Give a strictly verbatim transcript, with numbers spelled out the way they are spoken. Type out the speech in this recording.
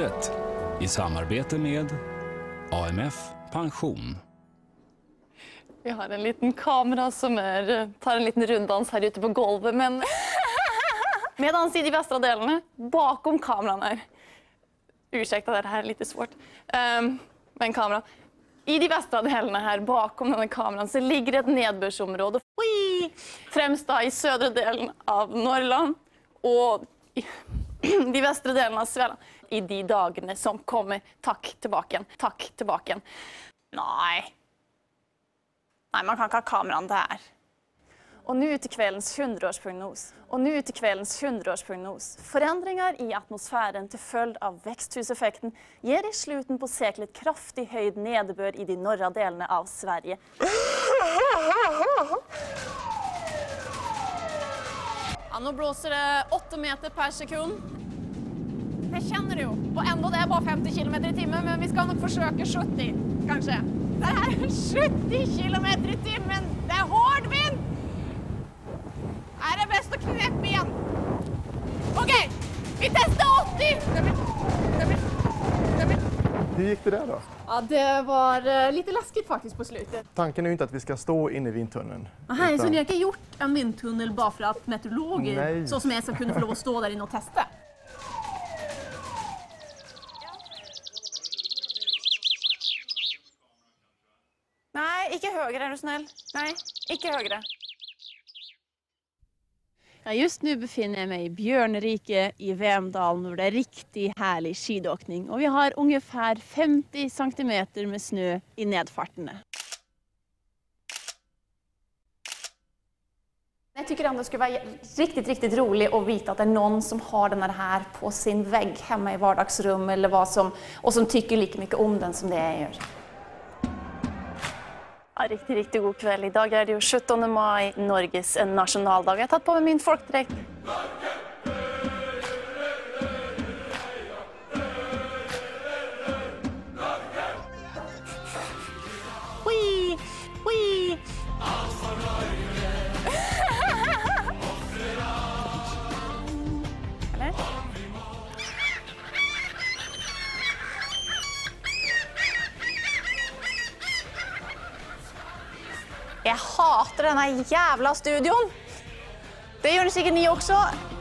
Vädret i samarbete med A M F Pension. Vi har en liten kamera som är, tar en liten runddans här ute på golvet, men medan i de västra delarna bakom kameran här. Ursäkta, det här är lite svårt. Um, men kamera. I de västra delarna här bakom den här kameran så ligger ett nedbörsområde. Ui! Främst då i södra delen av Norrland och i de västra delarna av Svealand. I de dagarna som kommer, tack tillbaka, tack tillbaka. Nej. Nej, man kan inte ha kameran där. Och nu till kvällens hundraårsprognos. Och nu till kvällens hundraårsprognos. Förändringar i atmosfären till följd av växthuseffekten ger i slutet på seklet kraftig höjd nederbörd i de norra delarna av Sverige. Ja, nu blåser det åtta meter per sekund. Det känner du. Och ändå det är bara femtio kilometer i timmen, men vi ska nog försöka sjuttio kanske. Det här är sjuttio kilometer i timmen. Det är hård vind. Är det bäst att knäppa igen? Okej, vi testar åttio. Hur gick det där då? Ja, det var lite läskigt faktiskt på slutet. Tanken är ju inte att vi ska stå inne i vindtunneln. Aha, utan... så ni har inte gjort en vindtunnel bara för att meteorologer Nej. så som jag ska kunna få lov att stå där inne och testa? Nej, inte högre, är du snäll. Nej, inte högre. Ja, just nu befinner jag mig i Björnrike i Vemdalen där det är riktigt härlig skidåkning. Och vi har ungefär femtio centimeter med snö i nedfarterna. Jag tycker ändå det skulle vara riktigt, riktigt roligt att veta att det är någon som har den här på sin vägg hemma i vardagsrum eller vad som, och som tycker lika mycket om den som det jag gör. Ja, riktigt, riktigt god kväll. Idag är det ju sjuttonde maj, Norges nationaldag. Jag har tagit på mig min folkdräkt. Hui, hui. Eller? Jag hatar den här jävla studion. Det gör ni säkert ni också.